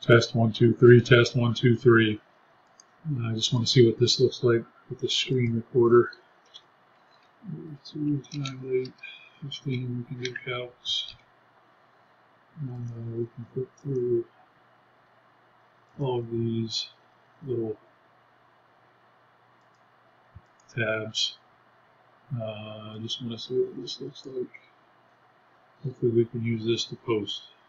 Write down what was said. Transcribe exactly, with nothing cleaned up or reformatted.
Test one, two, three, test one, two, three. And I just want to see what this looks like with the screen recorder. Two, time, eight, fifteen, we can do calcs. Uh, we can put through all of these little tabs. Uh, I just want to see what this looks like. Hopefully we can use this to post.